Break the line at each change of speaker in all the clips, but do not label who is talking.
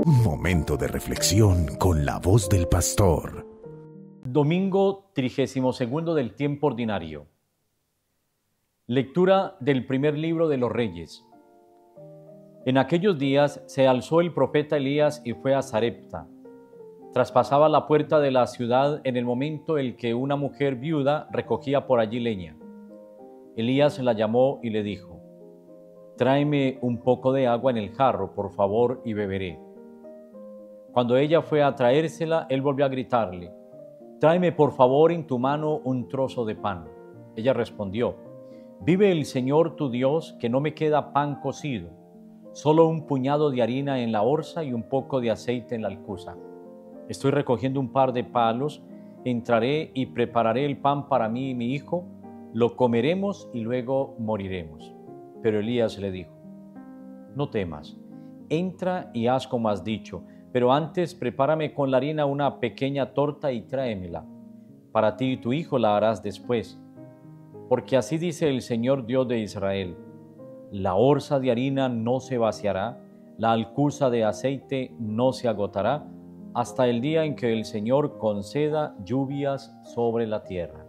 Un momento de reflexión con la voz del pastor.
Domingo 32 del tiempo ordinario. Lectura del primer libro de los Reyes. En aquellos días se alzó el profeta Elías y fue a Sarepta. Traspasaba la puerta de la ciudad en el momento en que una mujer viuda recogía por allí leña. Elías la llamó y le dijo: «Tráeme un poco de agua en el jarro, por favor, y beberé». Cuando ella fue a traérsela, él volvió a gritarle: «Tráeme por favor en tu mano un trozo de pan». Ella respondió: «Vive el Señor tu Dios, que no me queda pan cocido, solo un puñado de harina en la orza y un poco de aceite en la alcuza. Estoy recogiendo un par de palos, entraré y prepararé el pan para mí y mi hijo, lo comeremos y luego moriremos». Pero Elías le dijo: «No temas, entra y haz como has dicho, pero antes prepárame con la harina una pequeña torta y tráemela. Para ti y tu hijo la harás después. Porque así dice el Señor Dios de Israel: la orza de harina no se vaciará, la alcuza de aceite no se agotará, hasta el día en que el Señor conceda lluvias sobre la tierra».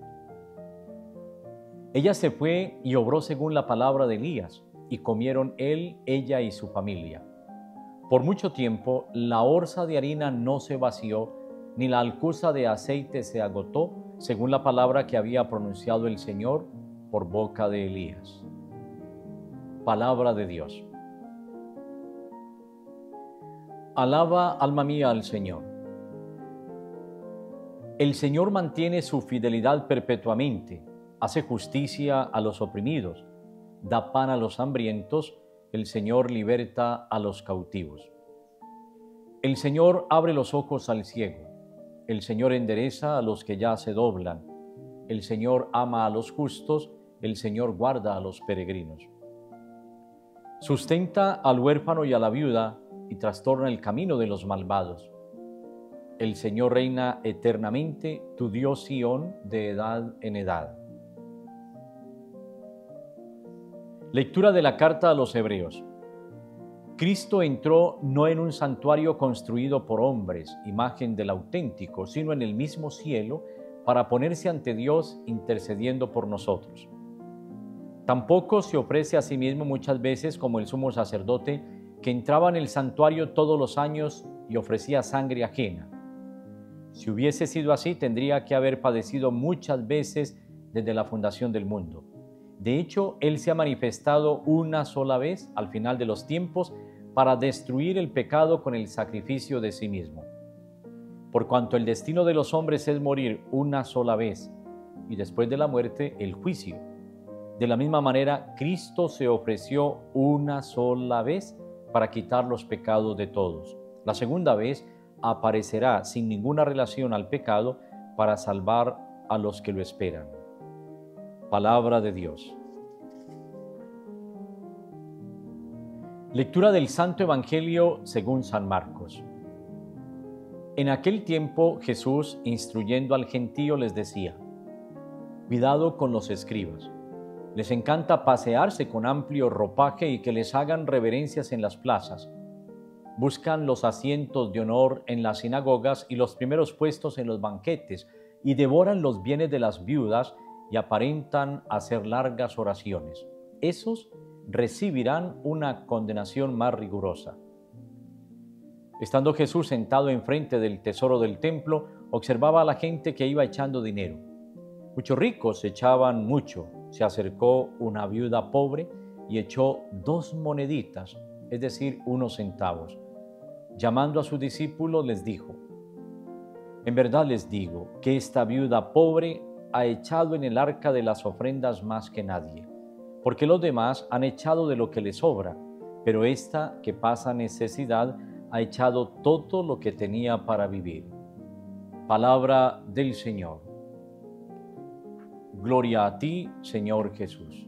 Ella se fue y obró según la palabra de Elías, y comieron él, ella y su familia. Por mucho tiempo la orza de harina no se vació, ni la alcuza de aceite se agotó, según la palabra que había pronunciado el Señor por boca de Elías. Palabra de Dios. Alaba, alma mía, al Señor. El Señor mantiene su fidelidad perpetuamente, hace justicia a los oprimidos, da pan a los hambrientos, el Señor liberta a los cautivos. El Señor abre los ojos al ciego, el Señor endereza a los que ya se doblan, el Señor ama a los justos, el Señor guarda a los peregrinos. Sustenta al huérfano y a la viuda y trastorna el camino de los malvados. El Señor reina eternamente, tu Dios Sión, de edad en edad. Lectura de la carta a los Hebreos. Cristo entró no en un santuario construido por hombres, imagen del auténtico, sino en el mismo cielo, para ponerse ante Dios intercediendo por nosotros. Tampoco se ofrece a sí mismo muchas veces como el sumo sacerdote, que entraba en el santuario todos los años y ofrecía sangre ajena. Si hubiese sido así, tendría que haber padecido muchas veces desde la fundación del mundo. De hecho, Él se ha manifestado una sola vez al final de los tiempos para destruir el pecado con el sacrificio de sí mismo. Por cuanto el destino de los hombres es morir una sola vez y después de la muerte el juicio. De la misma manera, Cristo se ofreció una sola vez para quitar los pecados de todos. La segunda vez aparecerá sin ninguna relación al pecado para salvar a los que lo esperan. Palabra de Dios. Lectura del Santo Evangelio según San Marcos. En aquel tiempo Jesús, instruyendo al gentío, les decía: «Cuidado con los escribas. Les encanta pasearse con amplio ropaje y que les hagan reverencias en las plazas. Buscan los asientos de honor en las sinagogas y los primeros puestos en los banquetes, y devoran los bienes de las viudas y aparentan hacer largas oraciones. Esos recibirán una condenación más rigurosa». Estando Jesús sentado enfrente del tesoro del templo, observaba a la gente que iba echando dinero. Muchos ricos echaban mucho. Se acercó una viuda pobre y echó 2 moneditas, es decir, unos centavos. Llamando a sus discípulos les dijo: «En verdad les digo que esta viuda pobre ha echado en el arca de las ofrendas más que nadie, porque los demás han echado de lo que les sobra, pero esta que pasa necesidad ha echado todo lo que tenía para vivir». Palabra del Señor. Gloria a ti, Señor Jesús.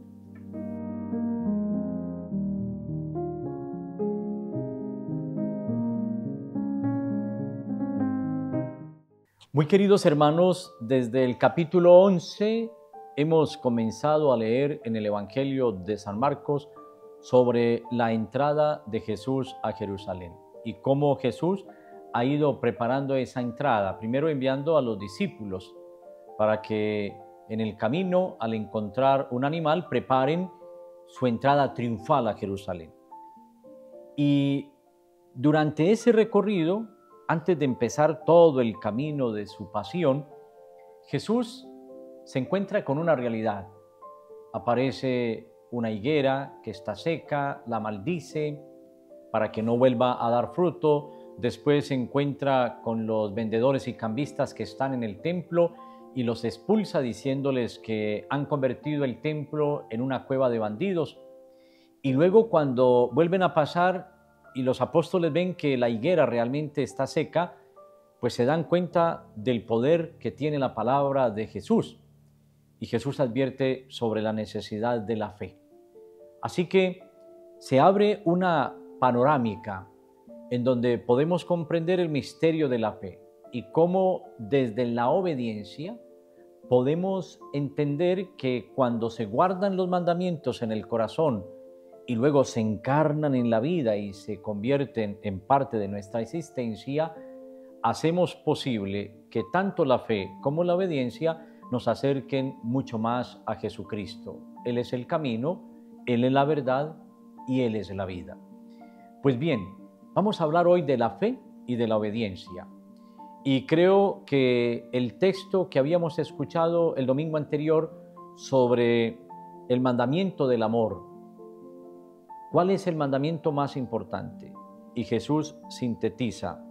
Muy queridos hermanos, desde el capítulo 11 hemos comenzado a leer en el Evangelio de San Marcos sobre la entrada de Jesús a Jerusalén. y cómo Jesús ha ido preparando esa entrada, primero enviando a los discípulos para que en el camino, al encontrar un animal, preparen su entrada triunfal a Jerusalén. Y durante ese recorrido, antes de empezar todo el camino de su pasión, Jesús se encuentra con una realidad. Aparece una higuera que está seca, la maldice para que no vuelva a dar fruto. Después se encuentra con los vendedores y cambistas que están en el templo y los expulsa diciéndoles que han convertido el templo en una cueva de bandidos. Y luego cuando vuelven a pasar y los apóstoles ven que la higuera realmente está seca, pues se dan cuenta del poder que tiene la palabra de Jesús. Y Jesús advierte sobre la necesidad de la fe. Así que se abre una panorámica en donde podemos comprender el misterio de la fe y cómo desde la obediencia podemos entender que cuando se guardan los mandamientos en el corazón y luego se encarnan en la vida y se convierten en parte de nuestra existencia, hacemos posible que tanto la fe como la obediencia nos acerquen mucho más a Jesucristo. Él es el camino, Él es la verdad y Él es la vida. Pues bien, vamos a hablar hoy de la fe y de la obediencia. Y creo que el texto que habíamos escuchado el domingo anterior sobre el mandamiento del amor, ¿cuál es el mandamiento más importante? Y Jesús sintetiza.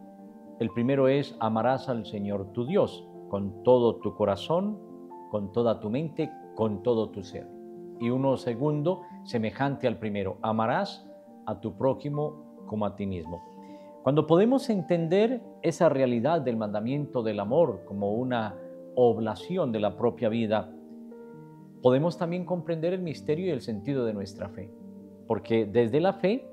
El primero es: amarás al Señor tu Dios con todo tu corazón, con toda tu mente, con todo tu ser. Y uno segundo, semejante al primero: amarás a tu prójimo como a ti mismo. Cuando podemos entender esa realidad del mandamiento del amor como una oblación de la propia vida, podemos también comprender el misterio y el sentido de nuestra fe. Porque desde la fe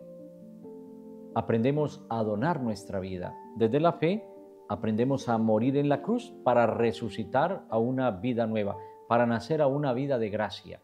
aprendemos a donar nuestra vida. Desde la fe aprendemos a morir en la cruz para resucitar a una vida nueva, para nacer a una vida de gracia.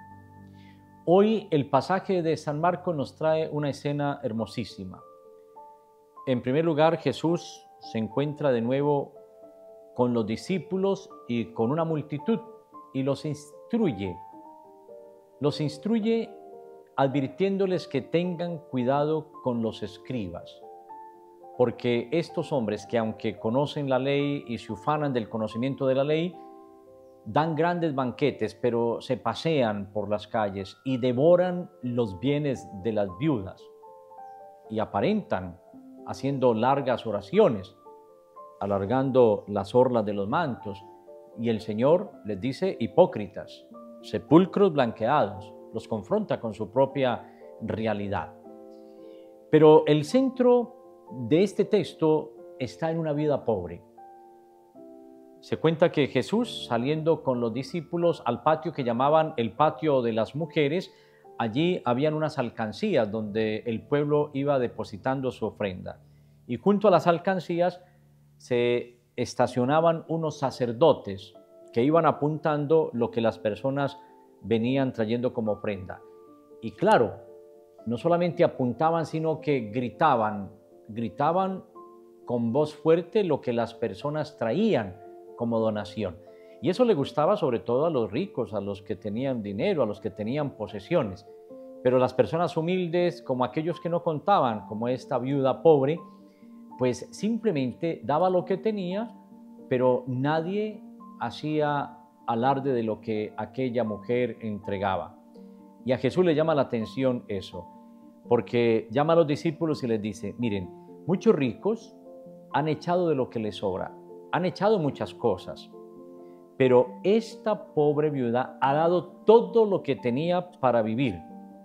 Hoy el pasaje de San Marcos nos trae una escena hermosísima. En primer lugar, Jesús se encuentra de nuevo con los discípulos y con una multitud y los instruye. Los instruye advirtiéndoles que tengan cuidado con los escribas, porque estos hombres que aunque conocen la ley y se ufanan del conocimiento de la ley, dan grandes banquetes, pero se pasean por las calles y devoran los bienes de las viudas y aparentan haciendo largas oraciones, alargando las orlas de los mantos. Y el Señor les dice: hipócritas, sepulcros blanqueados. Los confronta con su propia realidad. Pero el centro de este texto está en una vida pobre. Se cuenta que Jesús, saliendo con los discípulos al patio que llamaban el patio de las mujeres, allí habían unas alcancías donde el pueblo iba depositando su ofrenda. Y junto a las alcancías se estacionaban unos sacerdotes que iban apuntando lo que las personas venían trayendo como ofrenda. Y claro, no solamente apuntaban, sino que gritaban con voz fuerte lo que las personas traían como donación. Y eso le gustaba sobre todo a los ricos, a los que tenían dinero, a los que tenían posesiones. Pero las personas humildes, como aquellos que no contaban, como esta viuda pobre, pues simplemente daba lo que tenía, pero nadie hacía alarde de lo que aquella mujer entregaba. Y a Jesús le llama la atención eso, porque llama a los discípulos y les dice: miren, muchos ricos han echado de lo que les sobra, han echado muchas cosas, pero esta pobre viuda ha dado todo lo que tenía para vivir.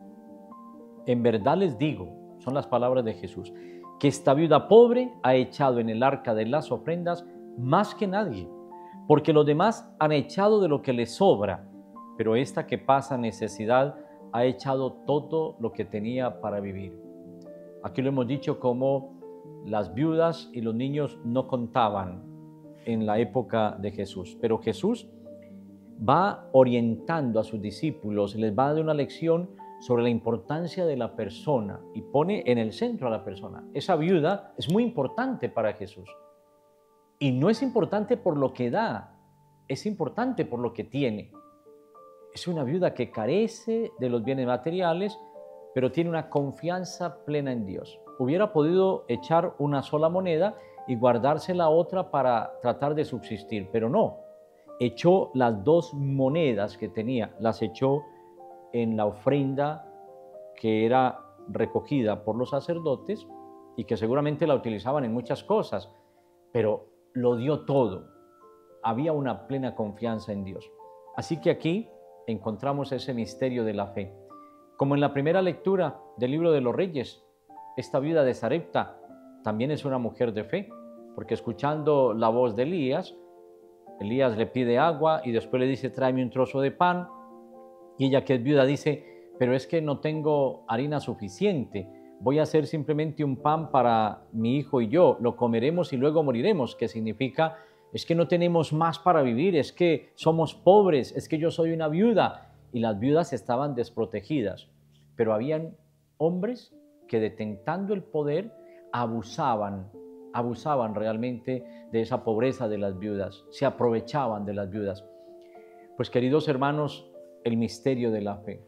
En verdad les digo, son las palabras de Jesús, que esta viuda pobre ha echado en el arca de las ofrendas más que nadie, porque los demás han echado de lo que les sobra, pero esta que pasa necesidad ha echado todo lo que tenía para vivir. Aquí lo hemos dicho como las viudas y los niños no contaban en la época de Jesús, pero Jesús va orientando a sus discípulos, les va dando una lección sobre la importancia de la persona y pone en el centro a la persona. Esa viuda es muy importante para Jesús. Y no es importante por lo que da, es importante por lo que tiene. Es una viuda que carece de los bienes materiales, pero tiene una confianza plena en Dios. Hubiera podido echar una sola moneda y guardarse la otra para tratar de subsistir, pero no. Echó las 2 monedas que tenía, las echó en la ofrenda que era recogida por los sacerdotes y que seguramente la utilizaban en muchas cosas, pero lo dio todo. Había una plena confianza en Dios. Así que aquí encontramos ese misterio de la fe. Como en la primera lectura del libro de los Reyes, esta viuda de Sarepta también es una mujer de fe, porque escuchando la voz de Elías le pide agua y después le dice, tráeme un trozo de pan. Y ella, que es viuda, dice, pero es que no tengo harina suficiente, voy a hacer simplemente un pan para mi hijo y yo, lo comeremos y luego moriremos, que significa, es que no tenemos más para vivir, es que somos pobres, es que yo soy una viuda. Y las viudas estaban desprotegidas, pero habían hombres que, detentando el poder, abusaban realmente de esa pobreza de las viudas, se aprovechaban de las viudas. Pues, queridos hermanos, el misterio de la fe.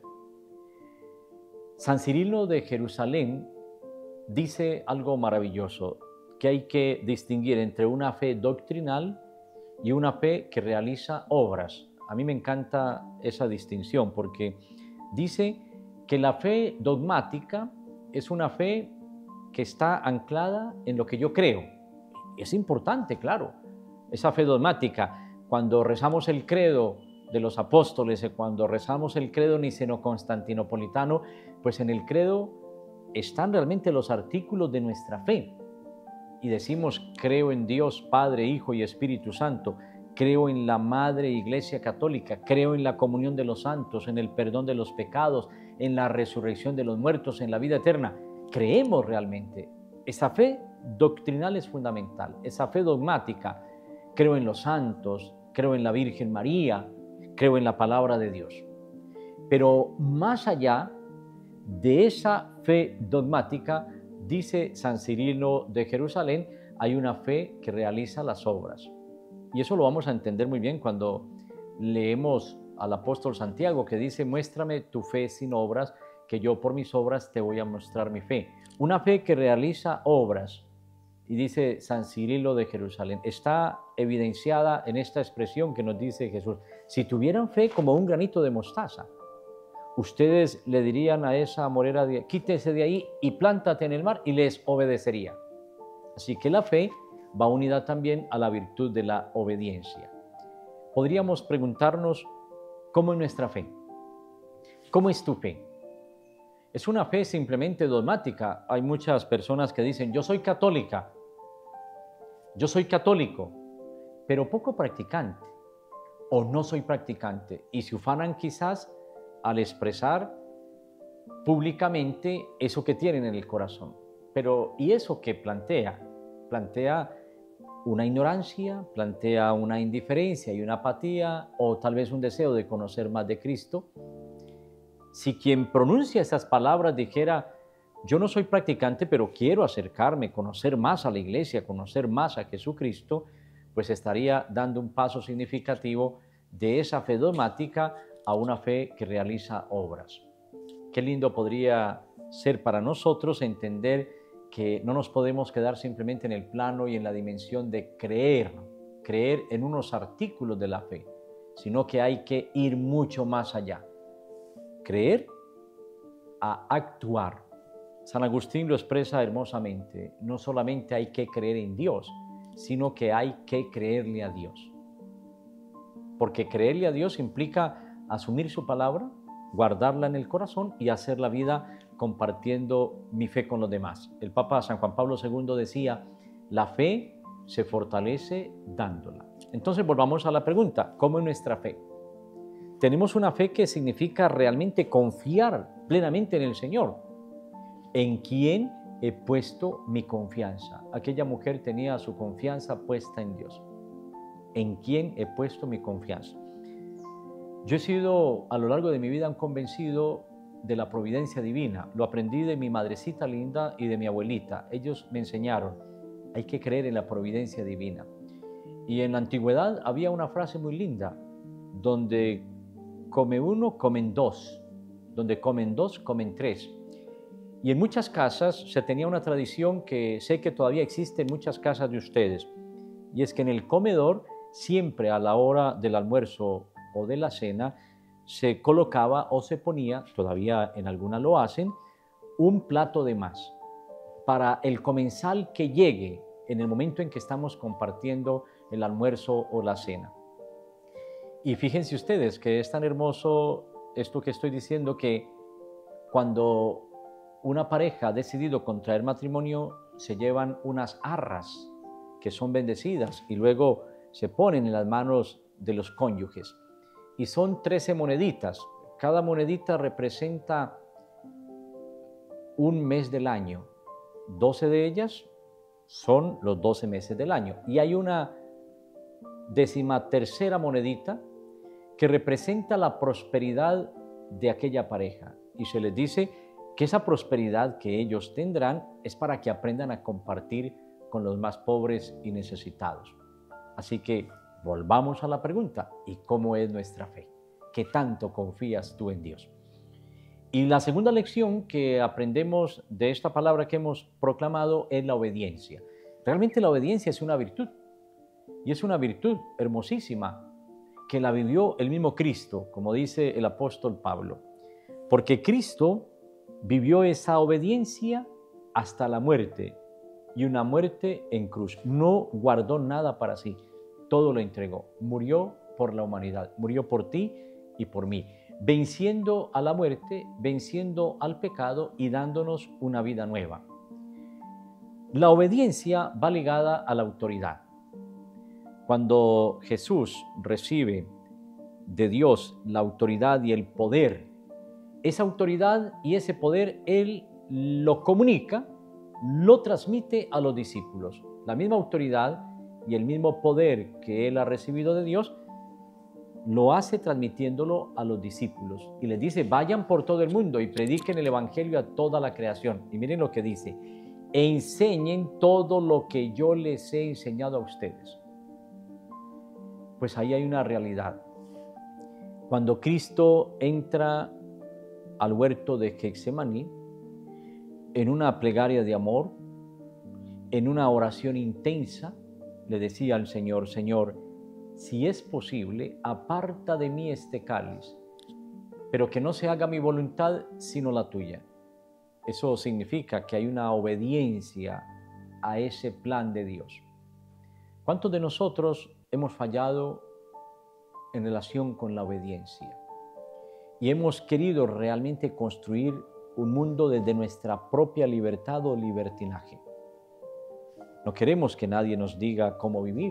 San Cirilo de Jerusalén dice algo maravilloso, que hay que distinguir entre una fe doctrinal y una fe que realiza obras. A mí me encanta esa distinción porque dice que la fe dogmática es una fe que está anclada en lo que yo creo. Es importante, claro, esa fe dogmática. Cuando rezamos el credo de los apóstoles, cuando rezamos el credo niceno-constantinopolitano, pues en el credo están realmente los artículos de nuestra fe. Y decimos, creo en Dios, Padre, Hijo y Espíritu Santo, creo en la Madre Iglesia Católica, creo en la comunión de los santos, en el perdón de los pecados, en la resurrección de los muertos, en la vida eterna. Creemos realmente. Esa fe doctrinal es fundamental, esa fe dogmática. Creo en los santos, creo en la Virgen María, creo en la palabra de Dios. Pero más allá de esa fe dogmática, dice San Cirilo de Jerusalén, hay una fe que realiza las obras. Y eso lo vamos a entender muy bien cuando leemos al apóstol Santiago, que dice, muéstrame tu fe sin obras, que yo por mis obras te voy a mostrar mi fe. Una fe que realiza obras. Y dice San Cirilo de Jerusalén, está evidenciada en esta expresión que nos dice Jesús, si tuvieran fe como un granito de mostaza, ustedes le dirían a esa morera, quítese de ahí y plántate en el mar, y les obedecería. Así que la fe va unida también a la virtud de la obediencia. Podríamos preguntarnos, ¿cómo es nuestra fe? ¿Cómo es tu fe? ¿Es una fe simplemente dogmática? Hay muchas personas que dicen, yo soy católica, yo soy católico, pero poco practicante, o no soy practicante, y se ufanan quizás al expresar públicamente eso que tienen en el corazón. Pero, ¿y eso qué plantea? Plantea una ignorancia, plantea una indiferencia y una apatía, o tal vez un deseo de conocer más de Cristo. Si quien pronuncia esas palabras dijera, yo no soy practicante, pero quiero acercarme, conocer más a la Iglesia, conocer más a Jesucristo, pues estaría dando un paso significativo de esa fe dogmática a una fe que realiza obras. Qué lindo podría ser para nosotros entender que no nos podemos quedar simplemente en el plano y en la dimensión de creer en unos artículos de la fe, sino que hay que ir mucho más allá. Creer a actuar. San Agustín lo expresa hermosamente, no solamente hay que creer en Dios, sino que hay que creerle a Dios. Porque creerle a Dios implica asumir su palabra, guardarla en el corazón y hacer la vida compartiendo mi fe con los demás. El Papa San Juan Pablo II decía, la fe se fortalece dándola. Entonces volvamos a la pregunta, ¿cómo es nuestra fe? Tenemos una fe que significa realmente confiar plenamente en el Señor. ¿En quién he puesto mi confianza? Aquella mujer tenía su confianza puesta en Dios. ¿En quién he puesto mi confianza? Yo he sido a lo largo de mi vida un convencido de la providencia divina. Lo aprendí de mi madrecita linda y de mi abuelita. Ellos me enseñaron, hay que creer en la providencia divina. Y en la antigüedad había una frase muy linda, donde come uno, comen dos, donde comen dos, comen tres. Y en muchas casas se tenía una tradición que sé que todavía existe en muchas casas de ustedes, y es que en el comedor siempre a la hora del almuerzo o de la cena se colocaba o se ponía, todavía en algunas lo hacen, un plato de más para el comensal que llegue en el momento en que estamos compartiendo el almuerzo o la cena. Y fíjense ustedes que es tan hermoso esto que estoy diciendo, que cuando una pareja ha decidido contraer matrimonio, se llevan unas arras que son bendecidas y luego se ponen en las manos de los cónyuges. Y son 13 moneditas. Cada monedita representa un mes del año. 12 de ellas son los 12 meses del año. Y hay una 13ª monedita que representa la prosperidad de aquella pareja. Y se les dice que esa prosperidad que ellos tendrán es para que aprendan a compartir con los más pobres y necesitados. Así que volvamos a la pregunta, ¿y cómo es nuestra fe? ¿Qué tanto confías tú en Dios? Y la segunda lección que aprendemos de esta palabra que hemos proclamado es la obediencia. Realmente la obediencia es una virtud, y es una virtud hermosísima que la vivió el mismo Cristo, como dice el apóstol Pablo, porque Cristo vivió esa obediencia hasta la muerte, y una muerte en cruz. No guardó nada para sí, todo lo entregó. Murió por la humanidad, murió por ti y por mí, venciendo a la muerte, venciendo al pecado y dándonos una vida nueva. La obediencia va ligada a la autoridad. Cuando Jesús recibe de Dios la autoridad y el poder, esa autoridad y ese poder Él lo comunica, lo transmite a los discípulos. La misma autoridad y el mismo poder que Él ha recibido de Dios, lo hace transmitiéndolo a los discípulos. Y les dice, vayan por todo el mundo y prediquen el evangelio a toda la creación. Y miren lo que dice, e enseñen todo lo que yo les he enseñado a ustedes. Pues ahí hay una realidad. Cuando Cristo entra al huerto de Getsemaní, en una plegaria de amor, en una oración intensa, le decía al Señor, Señor, si es posible, aparta de mí este cáliz, pero que no se haga mi voluntad sino la tuya. Eso significa que hay una obediencia a ese plan de Dios. ¿Cuántos de nosotros hemos fallado en relación con la obediencia? Y hemos querido realmente construir un mundo desde nuestra propia libertad o libertinaje. No queremos que nadie nos diga cómo vivir.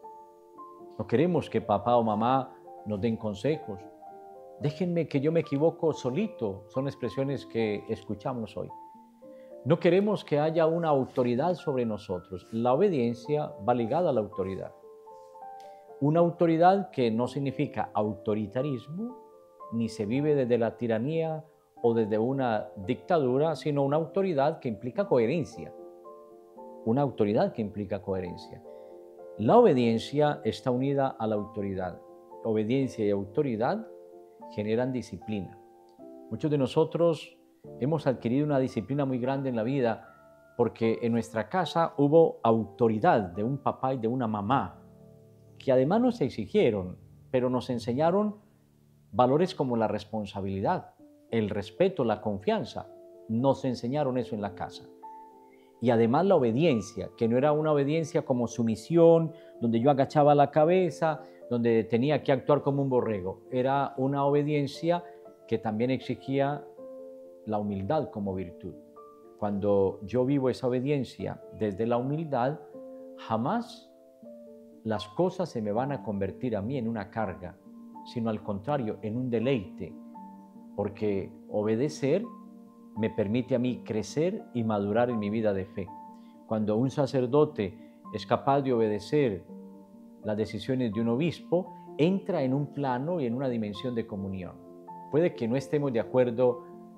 No queremos que papá o mamá nos den consejos. Déjenme que yo me equivoco solito, son expresiones que escuchamos hoy. No queremos que haya una autoridad sobre nosotros. La obediencia va ligada a la autoridad. Una autoridad que no significa autoritarismo, ni se vive desde la tiranía o desde una dictadura, sino una autoridad que implica coherencia. Una autoridad que implica coherencia. La obediencia está unida a la autoridad. Obediencia y autoridad generan disciplina. Muchos de nosotros hemos adquirido una disciplina muy grande en la vida porque en nuestra casa hubo autoridad de un papá y de una mamá que además nos exigieron, pero nos enseñaron valores como la responsabilidad, el respeto, la confianza. Nos enseñaron eso en la casa. Y además la obediencia, que no era una obediencia como sumisión, donde yo agachaba la cabeza, donde tenía que actuar como un borrego. Era una obediencia que también exigía la humildad como virtud. Cuando yo vivo esa obediencia desde la humildad, jamás las cosas se me van a convertir a mí en una carga, sino al contrario, en un deleite, porque obedecer me permite a mí crecer y madurar en mi vida de fe. Cuando un sacerdote es capaz de obedecer las decisiones de un obispo, entra en un plano y en una dimensión de comunión. Puede que no estemos de acuerdo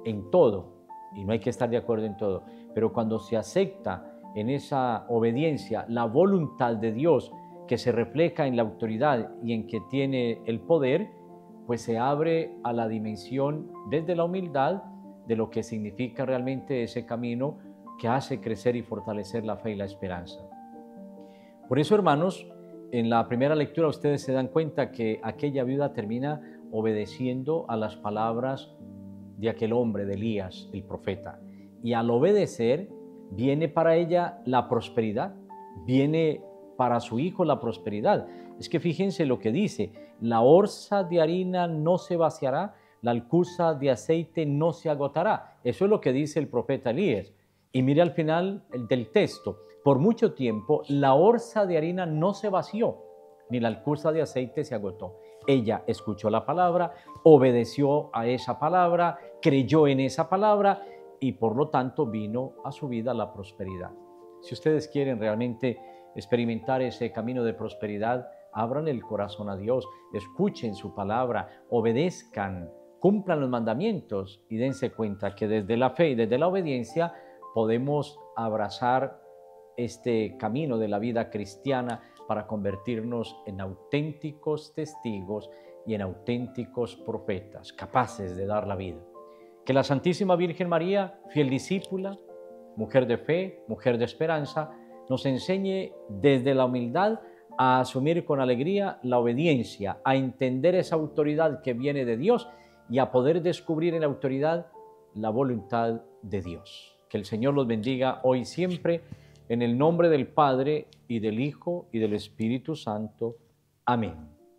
en todo, y no hay que estar de acuerdo en todo, pero cuando se acepta en esa obediencia la voluntad de Dios que se refleja en la autoridad y en que tiene el poder, pues se abre a la dimensión desde la humildad de lo que significa realmente ese camino que hace crecer y fortalecer la fe y la esperanza. Por eso, hermanos, en la primera lectura ustedes se dan cuenta que aquella viuda termina obedeciendo a las palabras de aquel hombre, de Elías, el profeta. Y al obedecer, viene para ella la prosperidad, viene para su hijo la prosperidad. Es que fíjense lo que dice: la orza de harina no se vaciará, la alcuza de aceite no se agotará. Eso es lo que dice el profeta Elías. Y mire al final del texto: por mucho tiempo la orza de harina no se vació, ni la alcuza de aceite se agotó. Ella escuchó la palabra, obedeció a esa palabra, creyó en esa palabra y por lo tanto vino a su vida la prosperidad. Si ustedes quieren realmente experimentar ese camino de prosperidad, abran el corazón a Dios, escuchen su palabra, obedezcan, cumplan los mandamientos y dense cuenta que desde la fe y desde la obediencia podemos abrazar este camino de la vida cristiana para convertirnos en auténticos testigos y en auténticos profetas, capaces de dar la vida. Que la Santísima Virgen María, fiel discípula, mujer de fe, mujer de esperanza, nos enseñe desde la humildad a asumir con alegría la obediencia, a entender esa autoridad que viene de Dios y a poder descubrir en la autoridad la voluntad de Dios. Que el Señor los bendiga hoy y siempre, en el nombre del Padre, y del Hijo, y del Espíritu Santo. Amén.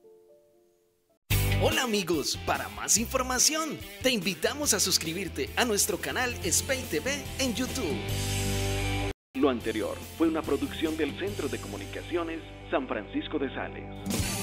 Hola amigos, para más información, te invitamos a suscribirte a nuestro canal Spey TV en YouTube.
Lo anterior fue una producción del Centro de Comunicaciones San Francisco de Sales.